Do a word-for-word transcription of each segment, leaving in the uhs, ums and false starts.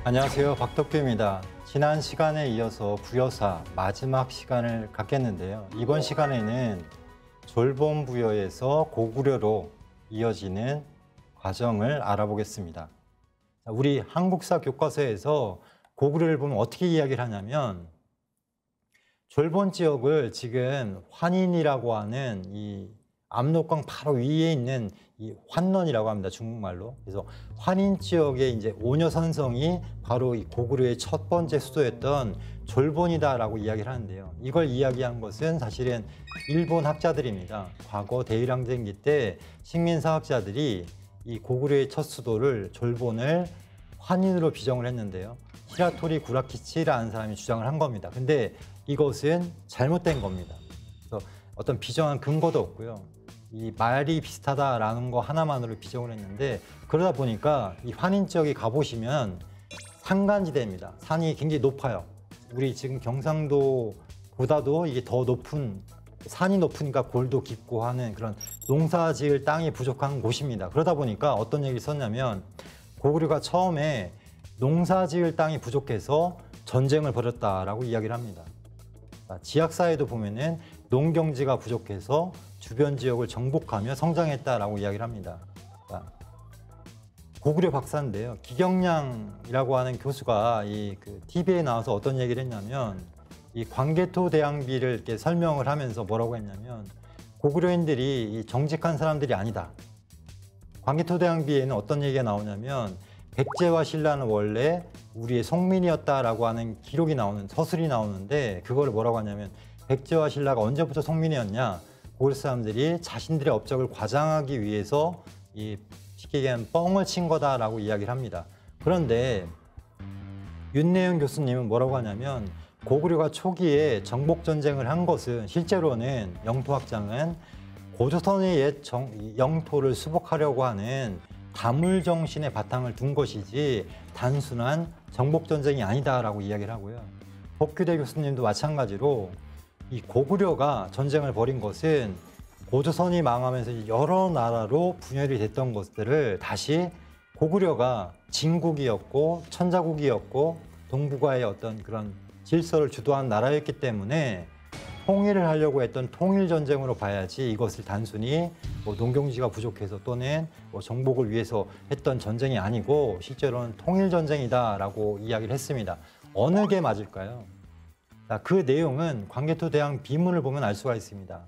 안녕하세요. 박덕규입니다. 지난 시간에 이어서 부여사 마지막 시간을 갖겠는데요. 이번 시간에는 졸본부여에서 고구려로 이어지는 과정을 알아보겠습니다. 우리 한국사 교과서에서 고구려를 보면 어떻게 이야기를 하냐면 졸본 지역을 지금 환인이라고 하는 이 압록강 바로 위에 있는 이 환런이라고 합니다. 중국말로. 그래서 환인 지역의 이제 오녀선성이 바로 이 고구려의 첫 번째 수도였던 졸본이다라고 이야기를 하는데요. 이걸 이야기한 것은 사실은 일본 학자들입니다. 과거 대일항쟁기 때 식민사학자들이 이 고구려의 첫 수도를 졸본을 환인으로 비정을 했는데요. 히라토리 구라키치라는 사람이 주장을 한 겁니다. 근데 이것은 잘못된 겁니다. 그래서 어떤 비정한 근거도 없고요. 이 말이 비슷하다라는 거 하나만으로 비정을 했는데 그러다 보니까 이 환인 지역에 가보시면 산간지대입니다. 산이 굉장히 높아요. 우리 지금 경상도보다도 이게 더 높은, 산이 높으니까 골도 깊고 하는 그런 농사 지을 땅이 부족한 곳입니다. 그러다 보니까 어떤 얘기를 썼냐면 고구려가 처음에 농사 지을 땅이 부족해서 전쟁을 벌였다라고 이야기를 합니다. 지학사에도 보면은 농경지가 부족해서 주변 지역을 정복하며 성장했다라고 이야기를 합니다. 고구려 박사인데요. 기경량이라고 하는 교수가 이 그 티비에 나와서 어떤 얘기를 했냐면 이 광개토 대항비를 이렇게 설명을 하면서 뭐라고 했냐면 고구려인들이 이 정직한 사람들이 아니다. 광개토 대항비에는 어떤 얘기가 나오냐면 백제와 신라는 원래 우리의 송민이었다라고 하는 기록이 나오는 서술이 나오는데 그거를 뭐라고 하냐면 백제와 신라가 언제부터 송민이었냐? 고구려 사람들이 자신들의 업적을 과장하기 위해서 이 쉽게 얘기하면 뻥을 친 거다라고 이야기를 합니다. 그런데 윤내영 교수님은 뭐라고 하냐면 고구려가 초기에 정복 전쟁을 한 것은 실제로는 영토학장은 고조선의 옛 정, 영토를 수복하려고 하는 다물 정신의 바탕을 둔 것이지 단순한 정복 전쟁이 아니다라고 이야기를 하고요. 법규대 교수님도 마찬가지로 이 고구려가 전쟁을 벌인 것은 고조선이 망하면서 여러 나라로 분열이 됐던 것들을 다시 고구려가 진국이었고 천자국이었고 동북아의 어떤 그런 질서를 주도한 나라였기 때문에 통일을 하려고 했던 통일전쟁으로 봐야지 이것을 단순히 뭐 농경지가 부족해서 또는 뭐 정복을 위해서 했던 전쟁이 아니고 실제로는 통일전쟁이다라고 이야기를 했습니다. 어느 게 맞을까요? 그 내용은 광개토 대항 비문을 보면 알 수가 있습니다.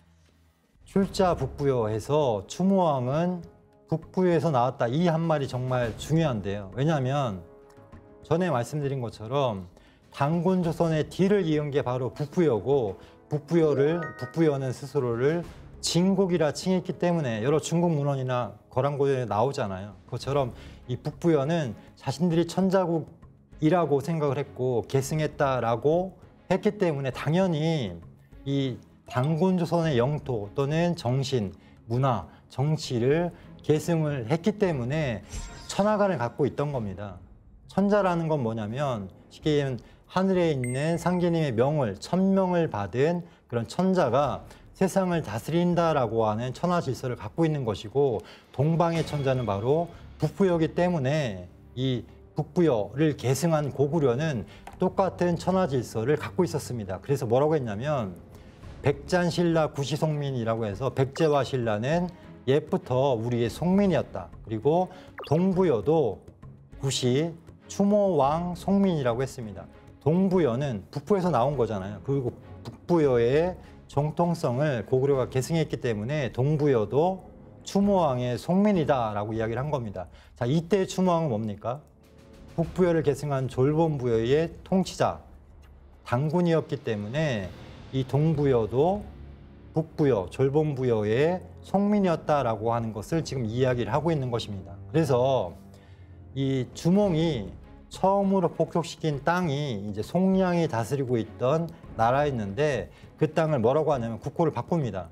출자 북부여에서 추모왕은 북부여에서 나왔다. 이 한 말이 정말 중요한데요. 왜냐하면 전에 말씀드린 것처럼 단군조선의 뒤를 이은 게 바로 북부여고 북부여를 북부여는 스스로를 진국이라 칭했기 때문에 여러 중국 문헌이나 거란고전에 나오잖아요. 그것처럼 이 북부여는 자신들이 천자국이라고 생각을 했고 계승했다라고 했기 때문에 당연히 이 단군조선의 영토 또는 정신, 문화, 정치를 계승을 했기 때문에 천하관을 갖고 있던 겁니다. 천자라는 건 뭐냐면 쉽게 얘기하면 하늘에 있는 상계님의 명을, 천명을 받은 그런 천자가 세상을 다스린다라고 하는 천하 질서를 갖고 있는 것이고 동방의 천자는 바로 북부여이기 때문에 이 북부여를 계승한 고구려는 똑같은 천하 질서를 갖고 있었습니다. 그래서 뭐라고 했냐면 백잔신라 구시송민이라고 해서 백제와 신라는 옛부터 우리의 송민이었다. 그리고 동부여도 구시 추모왕 송민이라고 했습니다. 동부여는 북부에서 나온 거잖아요. 그리고 북부여의 정통성을 고구려가 계승했기 때문에 동부여도 추모왕의 송민이다라고 이야기를 한 겁니다. 자, 이때 추모왕은 뭡니까? 북부여를 계승한 졸본부여의 통치자, 단군이었기 때문에 이 동부여도 북부여, 졸본부여의 송민이었다라고 하는 것을 지금 이야기를 하고 있는 것입니다. 그래서 이 주몽이 처음으로 폭격시킨 땅이 이제 송량이 다스리고 있던 나라였는데 그 땅을 뭐라고 하냐면 국호를 바꿉니다.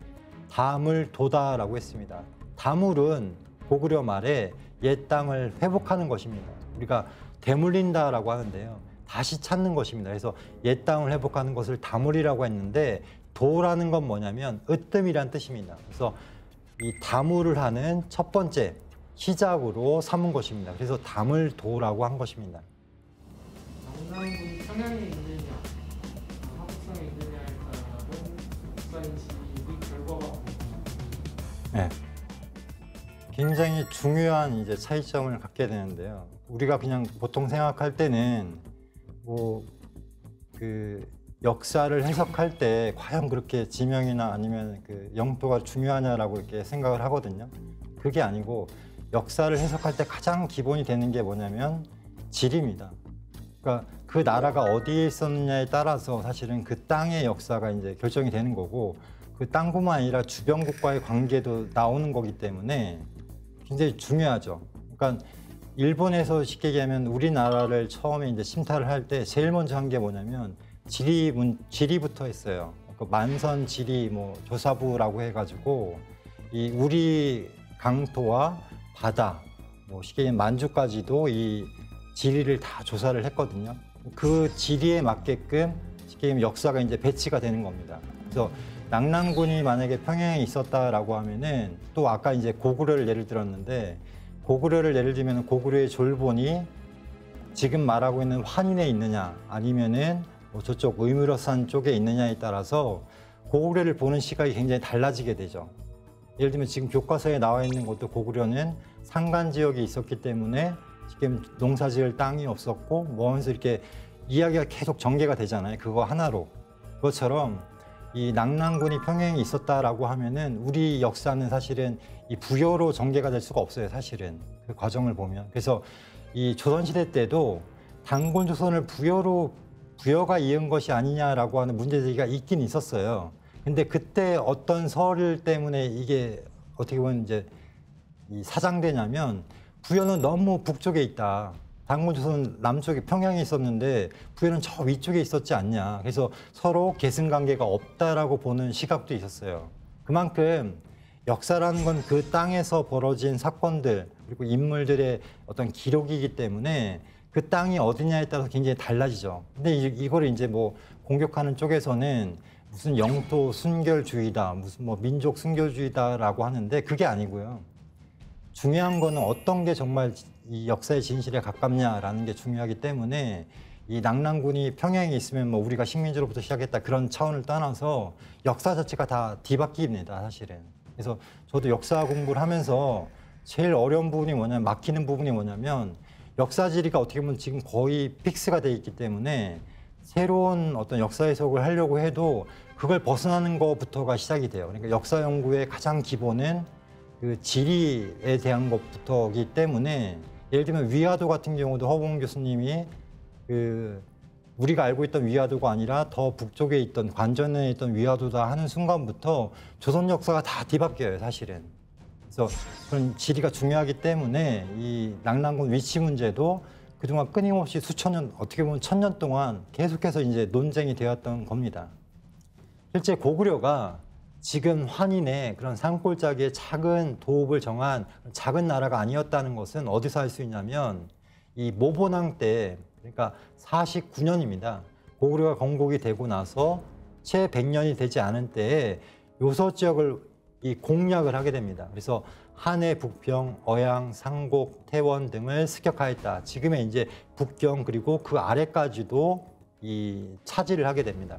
다물도다라고 했습니다. 다물은 고구려 말에 옛 땅을 회복하는 것입니다. 우리가 되물린다라고 하는데요. 다시 찾는 것입니다. 그래서 옛 땅을 회복하는 것을 다물이라고 했는데 도라는 건 뭐냐면 으뜸이란 뜻입니다. 그래서 이 다물을 하는 첫 번째 시작으로 삼은 것입니다. 그래서 다물도라고 한 것입니다. 남남군이 평양에 있느냐, 하북성에 있느냐에 따른 역사인식의 결과가 네. 굉장히 중요한 이제 차이점을 갖게 되는데요. 우리가 그냥 보통 생각할 때는 뭐 그 역사를 해석할 때 과연 그렇게 지명이나 아니면 그 영토가 중요하냐라고 이렇게 생각을 하거든요. 그게 아니고 역사를 해석할 때 가장 기본이 되는 게 뭐냐면 지리입니다. 그러니까 그 나라가 어디에 있었느냐에 따라서 사실은 그 땅의 역사가 이제 결정이 되는 거고, 그 땅뿐만 아니라 주변 국가의 관계도 나오는 거기 때문에 굉장히 중요하죠. 그러니까 일본에서 쉽게 얘기하면 우리나라를 처음에 이제 침탈을 할 때 제일 먼저 한 게 뭐냐면 지리 문, 지리부터 했어요. 그러니까 만선 지리 뭐 조사부라고 해가지고 이 우리 강토와 바다, 뭐 쉽게 얘기하면 만주까지도 이 지리를 다 조사를 했거든요. 그 지리에 맞게끔 쉽게 얘기하면 역사가 이제 배치가 되는 겁니다. 그래서 낙랑군이 만약에 평양에 있었다라고 하면은 또 아까 이제 고구려를 예를 들었는데, 고구려를 예를 들면 고구려의 졸본이 지금 말하고 있는 환인에 있느냐 아니면은 뭐 저쪽 의무로산 쪽에 있느냐에 따라서 고구려를 보는 시각이 굉장히 달라지게 되죠. 예를 들면 지금 교과서에 나와 있는 것도 고구려는 산간 지역이 있었기 때문에 지금 농사지을 땅이 없었고 뭐 하면서 이렇게 이야기가 계속 전개가 되잖아요. 그거 하나로. 그것처럼 이 낙랑군이 평양에 있었다라고 하면은 우리 역사는 사실은 이 부여로 전개가 될 수가 없어요. 사실은 그 과정을 보면. 그래서 이 조선시대 때도 단군 조선을 부여로 부여가 이은 것이 아니냐라고 하는 문제제기가 있긴 있었어요. 근데 그때 어떤 설 때문에 이게 어떻게 보면 이제 이 사장되냐면, 부여는 너무 북쪽에 있다. 단군 조선은 남쪽에 평양에 있었는데 부여는 저 위쪽에 있었지 않냐. 그래서 서로 계승관계가 없다라고 보는 시각도 있었어요. 그만큼 역사라는 건 그 땅에서 벌어진 사건들 그리고 인물들의 어떤 기록이기 때문에 그 땅이 어디냐에 따라서 굉장히 달라지죠. 근데 이거를 이제 뭐 공격하는 쪽에서는 무슨 영토 순결주의다, 무슨 뭐 민족 순결주의다라고 하는데 그게 아니고요. 중요한 거는 어떤 게 정말 이 역사의 진실에 가깝냐라는 게 중요하기 때문에 이 낙랑군이 평양에 있으면 뭐 우리가 식민지로부터 시작했다 그런 차원을 떠나서 역사 자체가 다 뒤바뀝니다, 사실은. 그래서 저도 역사 공부를 하면서 제일 어려운 부분이 뭐냐면, 막히는 부분이 뭐냐면 역사 지리가 어떻게 보면 지금 거의 픽스가 돼 있기 때문에 새로운 어떤 역사 해석을 하려고 해도 그걸 벗어나는 것부터가 시작이 돼요. 그러니까 역사 연구의 가장 기본은 그 지리에 대한 것부터이기 때문에, 예를 들면 위화도 같은 경우도 허봉 교수님이 그 우리가 알고 있던 위화도가 아니라 더 북쪽에 있던 관전에 있던 위화도다 하는 순간부터 조선 역사가 다 뒤바뀌어요, 사실은. 그래서 그런 지리가 중요하기 때문에 이 낙랑군 위치 문제도 그동안 끊임없이 수천 년, 어떻게 보면 천 년 동안 계속해서 이제 논쟁이 되었던 겁니다. 실제 고구려가 지금 환인의 그런 산골짜기의 작은 도읍을 정한 작은 나라가 아니었다는 것은 어디서 알 수 있냐면, 이 모본왕 때, 그러니까 사십구 년입니다. 고구려가 건국이 되고 나서 채 백 년이 되지 않은 때에 요서 지역을 이 공략을 하게 됩니다. 그래서 한해, 북평, 어양, 상곡, 태원 등을 습격하였다. 지금의 이제 북경 그리고 그 아래까지도 이 차지를 하게 됩니다.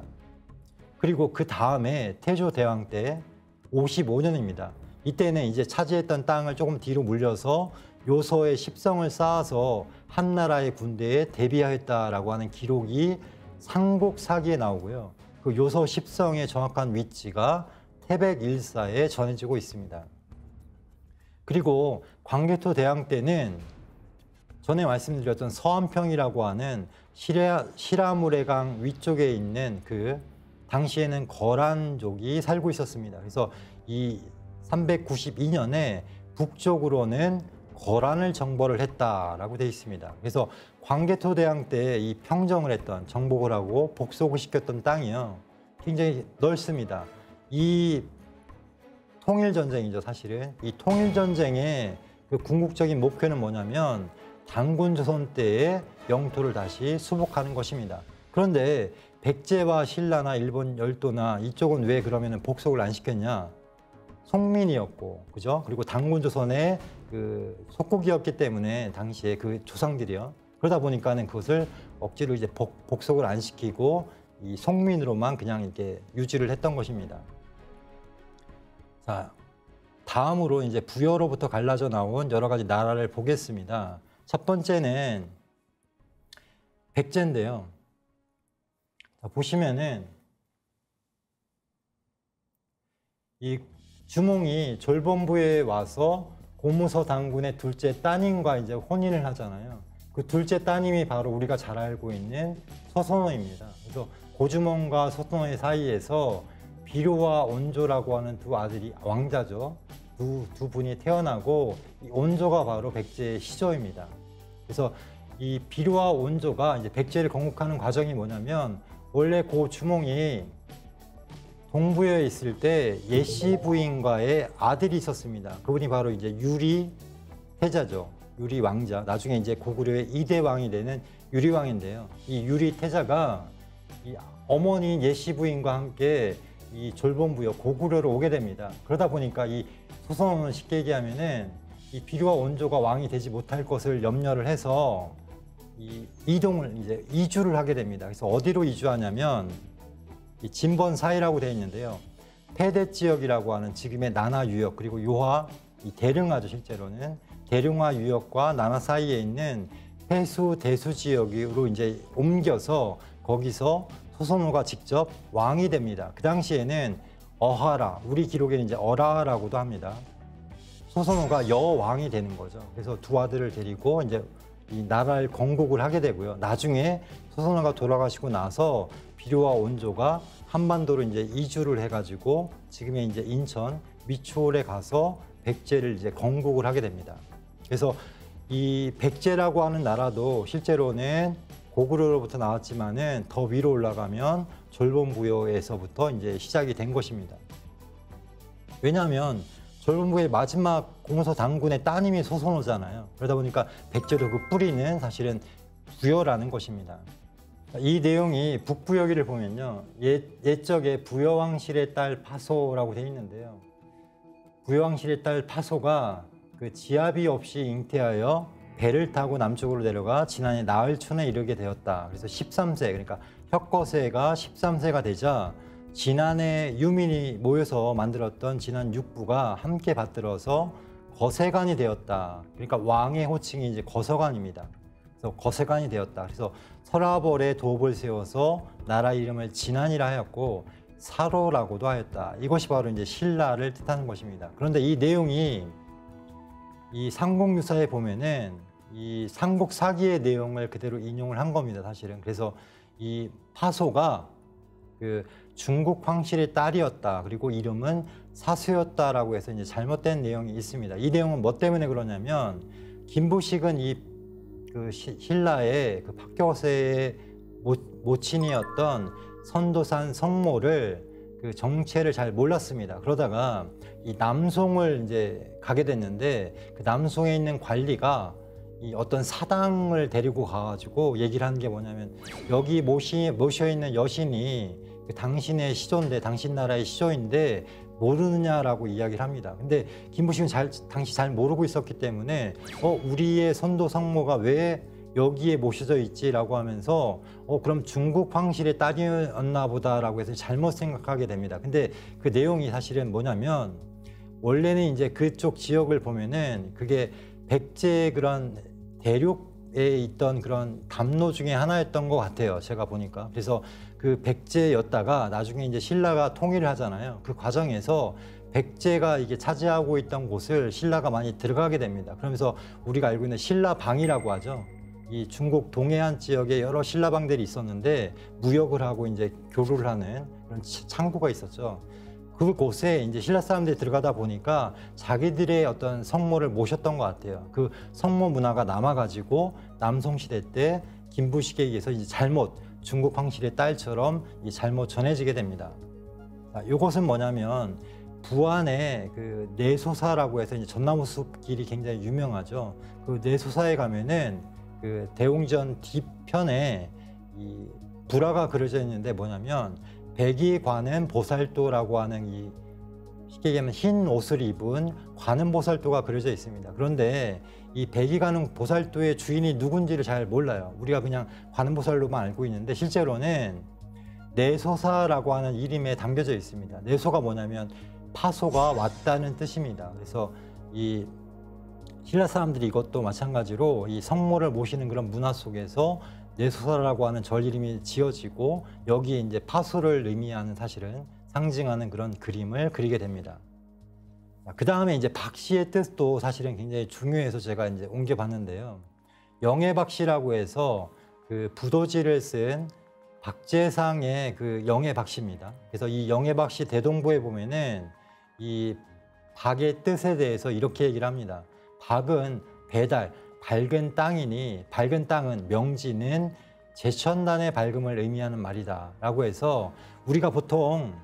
그리고 그 다음에 태조 대왕 때 오십오 년입니다. 이때는 이제 차지했던 땅을 조금 뒤로 물려서 요서의 십성을 쌓아서 한나라의 군대에 대비하였다라고 하는 기록이 상곡사기에 나오고요. 그 요서 십성의 정확한 위치가 태백일사에 전해지고 있습니다. 그리고 광개토 대왕 때는 전에 말씀드렸던 서안평이라고 하는 시라, 시라무레강 위쪽에 있는 그 당시에는 거란족이 살고 있었습니다. 그래서 이 삼백구십이 년에 북쪽으로는 거란을 정벌을 했다라고 되어 있습니다. 그래서 광개토 대왕 때 이 평정을 했던, 정복을 하고 복속을 시켰던 땅이요, 굉장히 넓습니다. 이 통일전쟁이죠, 사실은. 이 통일전쟁의 그 궁극적인 목표는 뭐냐면 단군조선 때의 영토를 다시 수복하는 것입니다. 그런데 백제와 신라나 일본 열도나 이쪽은 왜 그러면 복속을 안 시켰냐? 송민이었고, 그죠? 그리고 단군조선의 그 속국이었기 때문에 당시에 그 조상들이요. 그러다 보니까는 그것을 억지로 이제 복, 복속을 안 시키고 이 속민으로만 그냥 이렇게 유지를 했던 것입니다. 자, 다음으로 이제 부여로부터 갈라져 나온 여러 가지 나라를 보겠습니다. 첫 번째는 백제인데요. 자, 보시면은 이 주몽이 졸본부에 와서 고무서 당군의 둘째 따님과 이제 혼인을 하잖아요. 그 둘째 따님이 바로 우리가 잘 알고 있는 서선호입니다. 그래서 고주몽과 서선호의 사이에서 비료와 온조라고 하는 두 아들이 왕자죠. 두, 두 분이 태어나고 이 온조가 바로 백제의 시조입니다. 그래서 이 비료와 온조가 이제 백제를 건국하는 과정이 뭐냐면 원래 고 주몽이 동부에 있을 때 예씨 부인과의 아들이 있었습니다. 그분이 바로 이제 유리 태자죠. 유리 왕자. 나중에 이제 고구려의 이대 왕이 되는 유리 왕인데요. 이 유리 태자가 이 어머니 예씨 부인과 함께 이 졸본부여 고구려로 오게 됩니다. 그러다 보니까 이 소선호는 쉽게 얘기하면은 이 비료와 온조가 왕이 되지 못할 것을 염려를 해서 이 이동을 이제 이주를 하게 됩니다. 그래서 어디로 이주하냐면 이 진번사이라고 되어 있는데요. 폐대 지역이라고 하는 지금의 나나 유역 그리고 요하 이 대릉하죠. 실제로는 대릉하 유역과 나나 사이에 있는 폐수 대수 지역으로 이제 옮겨서 거기서 소선호가 직접 왕이 됩니다. 그 당시에는 어하라, 우리 기록에는 이제 어라라고도 합니다. 소선호가 여왕이 되는 거죠. 그래서 두 아들을 데리고 이제 이 나라를 건국을 하게 되고요. 나중에 소선호가 돌아가시고 나서 비료와 온조가 한반도로 이제 이주를 해가지고 지금의 이제 인천 미추홀에 가서 백제를 이제 건국을 하게 됩니다. 그래서 이 백제라고 하는 나라도 실제로는 고구려로부터 나왔지만은 더 위로 올라가면 졸본부여에서부터 이제 시작이 된 것입니다. 왜냐하면 졸본부의 마지막 고무서 당군의 따님이 소선호잖아요. 그러다 보니까 백제도 그 뿌리는 사실은 부여라는 것입니다. 이 내용이 북부여기를 보면요. 옛, 옛적에 부여왕실의 딸 파소라고 되어 있는데요. 부여왕실의 딸 파소가 그 지압이 없이 잉태하여 배를 타고 남쪽으로 내려가 지난해 나흘춘에 이르게 되었다. 그래서 십삼 세, 그러니까 혁거세가 십삼 세가 되자 지난해 유민이 모여서 만들었던 지난 육부가 함께 받들어서 거세관이 되었다. 그러니까 왕의 호칭이 이제 거서관입니다. 그래서 거세관이 되었다. 그래서 서라벌에 도읍을 세워서 나라 이름을 진안이라 하였고 사로라고도 하였다. 이것이 바로 이제 신라를 뜻하는 것입니다. 그런데 이 내용이 이 삼국유사에 보면은 이 삼국사기의 내용을 그대로 인용을 한 겁니다, 사실은. 그래서 이 파소가 그 중국 황실의 딸이었다. 그리고 이름은 사수였다라고 해서 이제 잘못된 내용이 있습니다. 이 내용은 뭐 때문에 그러냐면 김부식은 이 그 신라의 그 박겨세의 모친이었던 선도산 성모를 그 정체를 잘 몰랐습니다. 그러다가 이 남송을 이제 가게 됐는데 그 남송에 있는 관리가 이 어떤 사당을 데리고 가가지고 얘기를 하는 게 뭐냐면 여기 모시, 모셔 있는 여신이 그 당신의 시조인데 당신 나라의 시조인데 모르느냐라고 이야기를 합니다. 근데 김부식은 잘, 당시 잘 모르고 있었기 때문에 어 우리의 선도 성모가 왜 여기에 모셔져 있지라고 하면서 어 그럼 중국 황실의 딸이었나 보다라고 해서 잘못 생각하게 됩니다. 근데 그 내용이 사실은 뭐냐면 원래는 이제 그쪽 지역을 보면은 그게 백제의 그런 대륙에 있던 그런 담로 중에 하나였던 것 같아요. 제가 보니까. 그래서 그 백제였다가 나중에 이제 신라가 통일을 하잖아요. 그 과정에서 백제가 이게 차지하고 있던 곳을 신라가 많이 들어가게 됩니다. 그러면서 우리가 알고 있는 신라방이라고 하죠. 이 중국 동해안 지역에 여러 신라방들이 있었는데 무역을 하고 이제 교류를 하는 그런 창구가 있었죠. 그곳에 이제 신라 사람들이 들어가다 보니까 자기들의 어떤 성모를 모셨던 것 같아요. 그 성모 문화가 남아가지고 남송시대 때 김부식에 의해서 이제 잘못 중국 황실의 딸처럼 이 잘못 전해지게 됩니다. 자, 이것은 뭐냐면 부안에 그 내소사라고 해서 이제 전나무 숲길이 굉장히 유명하죠. 그 내소사에 가면은 그 대웅전 뒤편에 이 불화가 그려져 있는데 뭐냐면 백이관은 보살도라고 하는 이 쉽게 얘기하면 흰 옷을 입은 관음보살도가 그려져 있습니다. 그런데 이 백이관음 보살도의 주인이 누군지를 잘 몰라요. 우리가 그냥 관음보살로만 알고 있는데 실제로는 내소사라고 하는 이름에 담겨져 있습니다. 내소가 뭐냐면 파소가 왔다는 뜻입니다. 그래서 이 신라 사람들이 이것도 마찬가지로 이 성모를 모시는 그런 문화 속에서 내소사라고 하는 절 이름이 지어지고 여기에 이제 파소를 의미하는 사실은 상징하는 그런 그림을 그리게 됩니다. 그 다음에 이제 박씨의 뜻도 사실은 굉장히 중요해서 제가 이제 옮겨봤는데요. 영해박씨라고 해서 그 부도지를 쓴 박재상의 그 영해박씨입니다. 그래서 이 영해박씨 대동부에 보면은 이 박의 뜻에 대해서 이렇게 얘기를 합니다. 박은 배달, 밝은 땅이니 밝은 땅은 명지는 제천단의 밝음을 의미하는 말이다 라고 해서 우리가 보통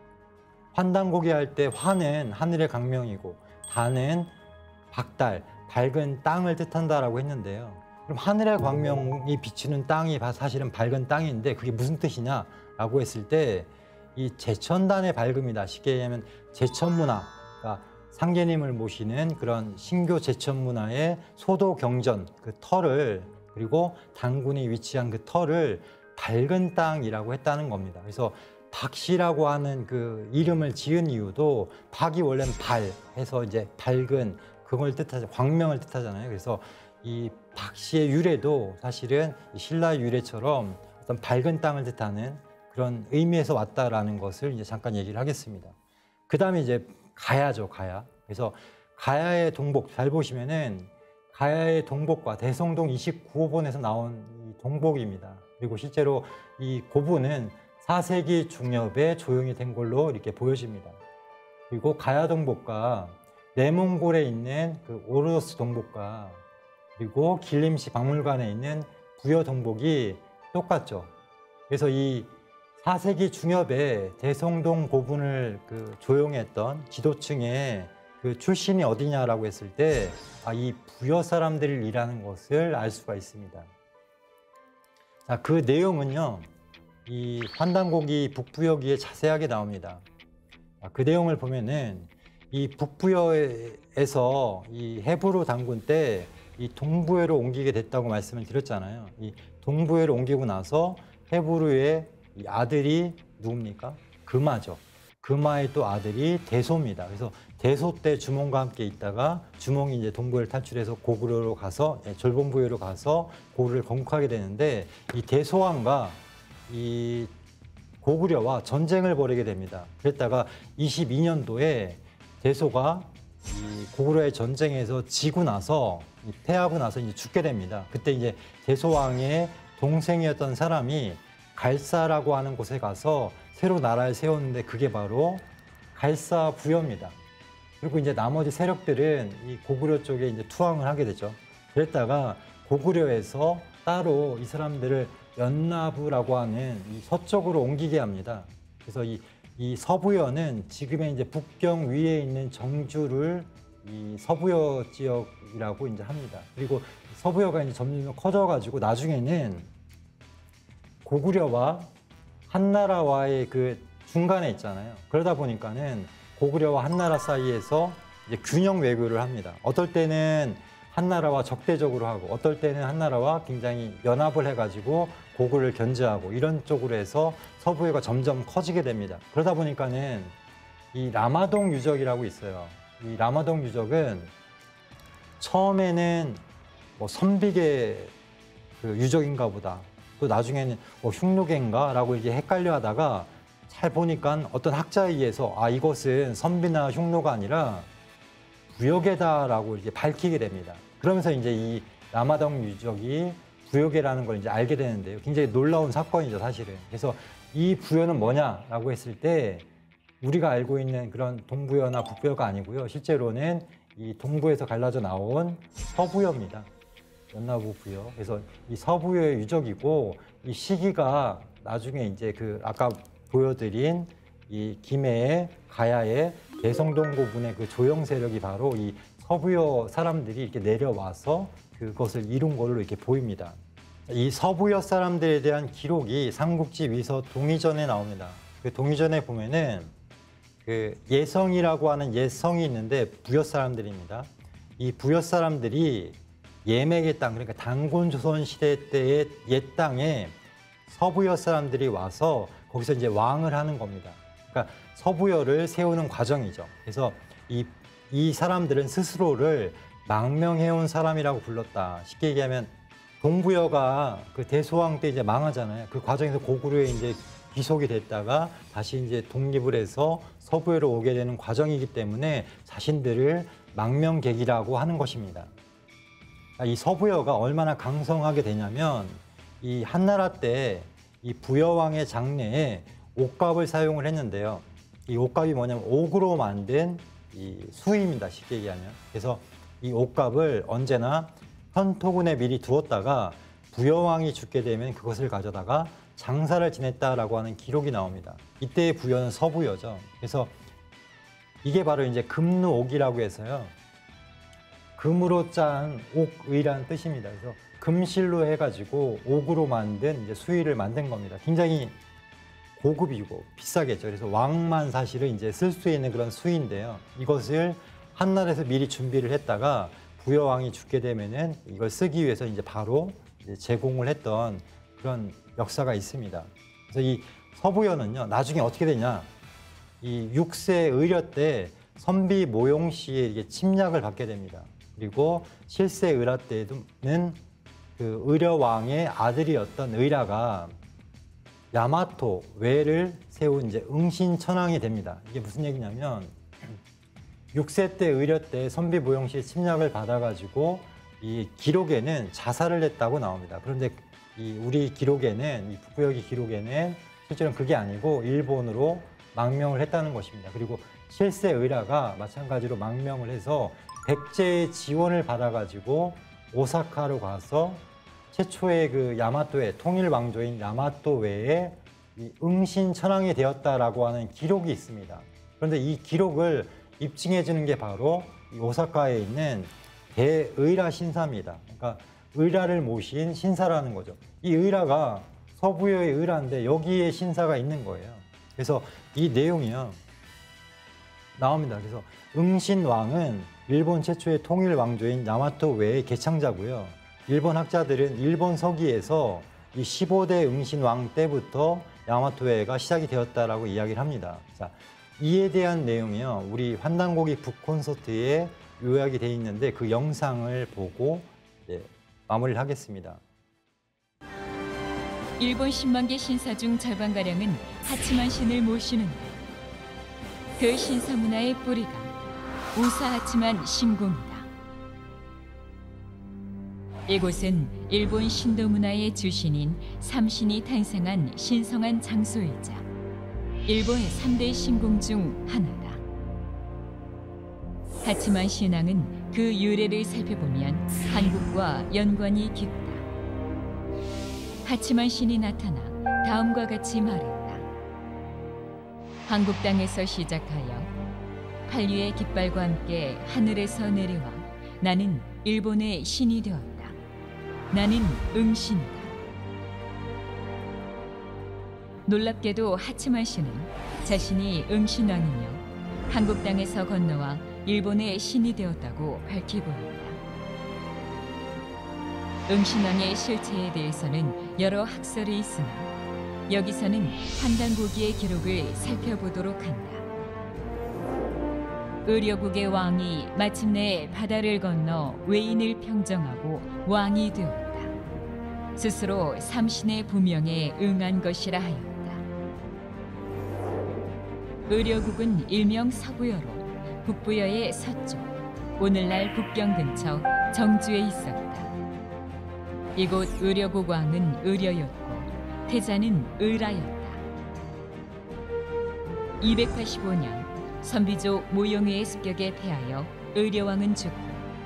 환단고개 할 때 화는 하늘의 강명이고 달은 박달, 밝은 땅을 뜻한다라고 했는데요. 그럼 하늘의 광명이 비추는 땅이 사실은 밝은 땅인데 그게 무슨 뜻이냐라고 했을 때 이 제천단의 밝음이다. 쉽게 얘기하면 제천문화, 그러니까 상계님을 모시는 그런 신교 제천문화의 소도 경전 그 터를 그리고 당군이 위치한 그 터를 밝은 땅이라고 했다는 겁니다. 그래서 박씨라고 하는 그 이름을 지은 이유도 박이 원래는 발 해서 이제 밝은 그걸 뜻하죠. 광명을 뜻하잖아요. 그래서 이 박씨의 유래도 사실은 신라 유래처럼 어떤 밝은 땅을 뜻하는 그런 의미에서 왔다라는 것을 이제 잠깐 얘기를 하겠습니다. 그 다음에 이제 가야죠, 가야. 그래서 가야의 동복 잘 보시면은 가야의 동복과 대성동 이십구 호본에서 나온 이 동복입니다. 그리고 실제로 이 고분은 사 세기 중엽에 조형이 된 걸로 이렇게 보여집니다. 그리고 가야 동복과 내몽골에 있는 그 오르도스 동복과 그리고 길림시 박물관에 있는 부여 동복이 똑같죠. 그래서 이 사 세기 중엽에 대성동 고분을 그 조용했던 지도층의 그 출신이 어디냐라고 했을 때, 아, 이 부여 사람들이라는 것을 알 수가 있습니다. 자, 그 내용은요, 이 환단고기 북부여기에 자세하게 나옵니다. 아, 그 내용을 보면은 이 북부여에서 이 해부로 당군 때 이 동부여로 옮기게 됐다고 말씀을 드렸잖아요. 이 동부여로 옮기고 나서 해부로의 이 아들이 누굽니까? 금하죠. 금하의 또 아들이 대소입니다. 그래서 대소 때 주몽과 함께 있다가 주몽이 이제 동부를 탈출해서 고구려로 가서 예, 졸본부여로 가서 고구려를 건국하게 되는데 이 대소왕과 이 고구려와 전쟁을 벌이게 됩니다. 그랬다가 이십이 년도에 대소가 이 고구려의 전쟁에서 지고 나서 패하고 나서 이제 죽게 됩니다. 그때 이제 대소왕의 동생이었던 사람이 갈사라고 하는 곳에 가서 새로 나라를 세웠는데 그게 바로 갈사부여입니다. 그리고 이제 나머지 세력들은 이 고구려 쪽에 이제 투항을 하게 되죠. 그랬다가 고구려에서 따로 이 사람들을 연나부라고 하는 이 서쪽으로 옮기게 합니다. 그래서 이, 이 서부여는 지금의 이제 북경 위에 있는 정주를 이 서부여 지역이라고 이제 합니다. 그리고 서부여가 이제 점점 커져가지고 나중에는 고구려와 한나라와의 그 중간에 있잖아요. 그러다 보니까는 고구려와 한나라 사이에서 이제 균형 외교를 합니다. 어떨 때는 한나라와 적대적으로 하고 어떨 때는 한나라와 굉장히 연합을 해가지고 고구려를 견제하고 이런 쪽으로 해서 서부여가 점점 커지게 됩니다. 그러다 보니까는 이 라마동 유적이라고 있어요. 이 라마동 유적은 처음에는 뭐 선비계 그 유적인가 보다. 또 나중에는 뭐 흉노계인가라고 이게 헷갈려 하다가 잘 보니까 어떤 학자에 의해서 아 이것은 선비나 흉노가 아니라 부여계다라고 이렇게 밝히게 됩니다. 그러면서 이제 이 라마동 유적이 부여계라는 걸 이제 알게 되는데요. 굉장히 놀라운 사건이죠, 사실은. 그래서 이 부여는 뭐냐라고 했을 때 우리가 알고 있는 그런 동부여나 북부여가 아니고요. 실제로는 이 동부에서 갈라져 나온 서부여입니다. 연나부 부여. 그래서 이 서부여의 유적이고 이 시기가 나중에 이제 그 아까 보여드린 이 김해의 가야의 대성동 고분의 그 조영 세력이 바로 이 서부여 사람들이 이렇게 내려와서 그것을 이룬 걸로 이렇게 보입니다. 이 서부여 사람들에 대한 기록이 삼국지 위서 동의전에 나옵니다. 그 동의전에 보면은 그 예성이라고 하는 옛성이 있는데 부여 사람들입니다. 이 부여 사람들이 예맥의 땅, 그러니까 단군 조선 시대 때의 옛 땅에 서부여 사람들이 와서 거기서 이제 왕을 하는 겁니다. 그러니까 서부여를 세우는 과정이죠. 그래서 이, 이 사람들은 스스로를 망명해온 사람이라고 불렀다. 쉽게 얘기하면 동부여가 그 대소왕 때 이제 망하잖아요. 그 과정에서 고구려에 이제 귀속이 됐다가 다시 이제 독립을 해서 서부여로 오게 되는 과정이기 때문에 자신들을 망명객이라고 하는 것입니다. 이 서부여가 얼마나 강성하게 되냐면 이 한나라 때 이 부여왕의 장례에 옥갑을 사용을 했는데요. 이 옥갑이 뭐냐면 옥으로 만든 이 수입니다. 쉽게 얘기하면. 그래서 이 옥갑을 언제나 현토군에 미리 두었다가 부여왕이 죽게 되면 그것을 가져다가 장사를 지냈다라고 하는 기록이 나옵니다. 이때의 부여는 서부여죠. 그래서 이게 바로 이제 금루옥이라고 해서요. 금으로 짠 옥의라는 뜻입니다. 그래서 금실로 해가지고 옥으로 만든 이제 수의를 만든 겁니다. 굉장히 고급이고 비싸겠죠. 그래서 왕만 사실은 이제 쓸 수 있는 그런 수의인데요. 이것을 한나라에서 미리 준비를 했다가 부여왕이 죽게 되면은 이걸 쓰기 위해서 이제 바로 이제 제공을 했던 그런 역사가 있습니다. 그래서 이 서부여는요, 나중에 어떻게 되냐? 이 육 세 의려 때 선비 모용 씨의 이게 침략을 받게 됩니다. 그리고 칠 세 의라 때는 그 의려 왕의 아들이었던 의라가 야마토 외를 세운 이제 응신천왕이 됩니다. 이게 무슨 얘기냐면 육 세 때 의려 때 선비 모용 씨의 침략을 받아가지고 이 기록에는 자살을 했다고 나옵니다. 그런데 이 우리 기록에는 이 북부여기 기록에는 실제로는 그게 아니고 일본으로 망명을 했다는 것입니다. 그리고 칠 세 의라가 마찬가지로 망명을 해서 백제의 지원을 받아가지고 오사카로 가서 최초의 그 야마토의 통일 왕조인 야마토 외에 이 응신천왕이 되었다라고 하는 기록이 있습니다. 그런데 이 기록을 입증해 주는 게 바로 이 오사카에 있는 대의라 신사입니다. 그러니까 의라를 모신 신사라는 거죠. 이 의라가 서부여의 의라인데 여기에 신사가 있는 거예요. 그래서 이 내용이요 나옵니다. 그래서 응신왕은 일본 최초의 통일 왕조인 야마토 외의 개창자고요. 일본 학자들은 일본 서기에서 이 십오 대 응신왕 때부터 야마토회가 시작이 되었다라고 이야기를 합니다. 자, 이에 대한 내용이요. 우리 환단고기 북 콘서트에 요약이 돼 있는데 그 영상을 보고 예, 마무리를 하겠습니다. 일본 십만 개 신사 중 절반가량은 하치만 신을 모시는데 그 신사 문화의 뿌리가 우사 하치만 신궁이다. 이곳은 일본 신도 문화의 주신인 삼신이 탄생한 신성한 장소이자 일본 삼 대 신궁 중 하나다. 하치만 신앙은 그 유래를 살펴보면 한국과 연관이 깊다. 하치만 신이 나타나 다음과 같이 말했다. 한국 땅에서 시작하여 한류의 깃발과 함께 하늘에서 내려와 나는 일본의 신이 되었다. 나는 응신이다. 놀랍게도 하치만 씨는 자신이 응신왕이며 한국 땅에서 건너와 일본의 신이 되었다고 밝히고 있다. 응신왕의 실체에 대해서는 여러 학설이 있으나 여기서는 환단고기의 기록을 살펴보도록 한다. 의려국의 왕이 마침내 바다를 건너 외인을 평정하고 왕이 되었다. 스스로 삼신의 부명에 응한 것이라 하였다. 의려국은 일명 서부여로 북부여의 서쪽, 오늘날 북경 근처 정주에 있었다. 이곳 의려국 왕은 의려였고 태자는 의라였다. 이백팔십오 년 선비족 모용회의 습격에 패하여 의려왕은 죽고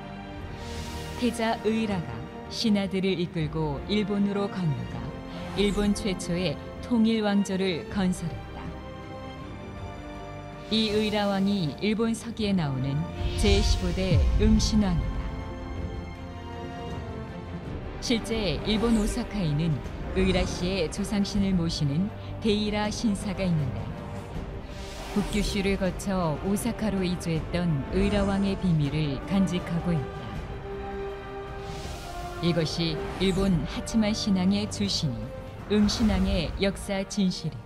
태자 의라가 신하들을 이끌고 일본으로 건너가 일본 최초의 통일왕조를 건설했다. 이 의라왕이 일본 서기에 나오는 제십오 대 응신왕이다. 실제 일본 오사카에는 의라씨의 조상신을 모시는 데이라 신사가 있는데 북규슈를 거쳐 오사카로 이주했던 의라왕의 비밀을 간직하고 있다. 이것이 일본 하치만 신앙의 출신인 응신왕의 역사 진실이다.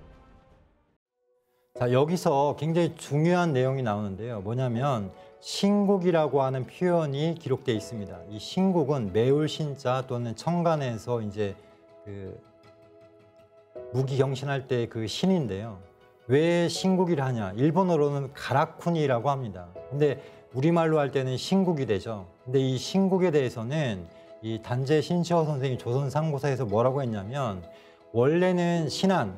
자, 여기서 굉장히 중요한 내용이 나오는데요. 뭐냐면 신국이라고 하는 표현이 기록되어 있습니다. 이 신국은 매울 신자 또는 청간에서 이제 그 무기 경신할 때 그 신인데요. 왜 신국이라 하냐? 일본어로는 가라쿠니라고 합니다. 근데 우리말로 할 때는 신국이 되죠. 근데 이 신국에 대해서는 이 단재 신시호 선생이 조선상고사에서 뭐라고 했냐면 원래는 신한,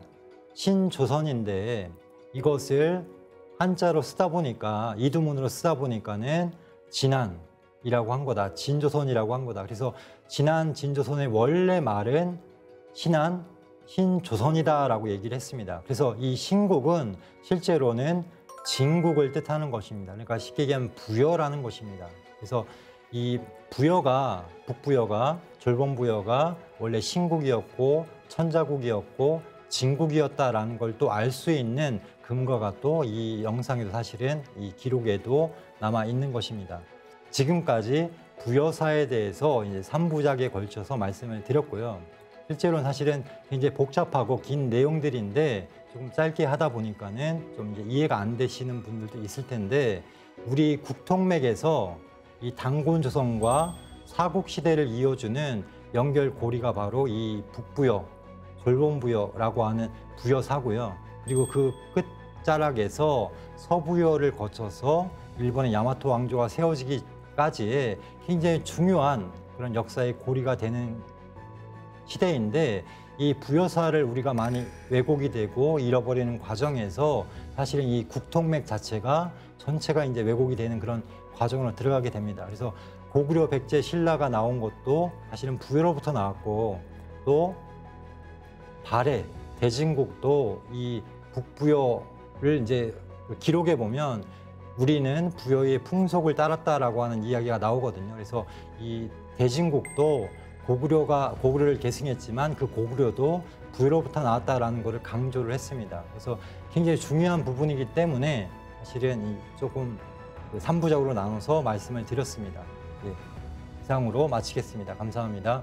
신조선인데 이것을 한자로 쓰다 보니까 이두문으로 쓰다 보니까는 진한이라고 한 거다. 진조선이라고 한 거다. 그래서 진한, 진조선의 원래 말은 신한, 신조선이다라고 얘기를 했습니다. 그래서 이 신국은 실제로는 진국을 뜻하는 것입니다. 그러니까 쉽게 얘기하면 부여라는 것입니다. 그래서 이 부여가 북부여가 졸본부여가 원래 신국이었고 천자국이었고 진국이었다라는 걸 또 알 수 있는 근거가 또 이 영상에도 사실은 이 기록에도 남아 있는 것입니다. 지금까지 부여사에 대해서 이제 삼 부작에 걸쳐서 말씀을 드렸고요. 실제로는 사실은 굉장히 복잡하고 긴 내용들인데 조금 짧게 하다 보니까는 좀 이제 이해가 안 되시는 분들도 있을 텐데 우리 국통맥에서 이 단곤 조선과 사국 시대를 이어주는 연결고리가 바로 이 북부여, 졸본부여라고 하는 부여사고요. 그리고 그 끝자락에서 서부여를 거쳐서 일본의 야마토 왕조가 세워지기까지의 굉장히 중요한 그런 역사의 고리가 되는 시대인데 이 부여사를 우리가 많이 왜곡이 되고 잃어버리는 과정에서 사실은 이 국통맥 자체가 전체가 이제 왜곡이 되는 그런 과정으로 들어가게 됩니다. 그래서 고구려 백제 신라가 나온 것도 사실은 부여로부터 나왔고 또 발해 대진국도 이 북부여를 이제 기록해 보면 우리는 부여의 풍속을 따랐다라고 하는 이야기가 나오거든요. 그래서 이 대진국도 고구려가 고구려를 계승했지만 그 고구려도 부여로부터 나왔다라는 것을 강조를 했습니다. 그래서 굉장히 중요한 부분이기 때문에 사실은 이 조금 삼 부작으로 나눠서 말씀을 드렸습니다. 네, 이상으로 마치겠습니다. 감사합니다.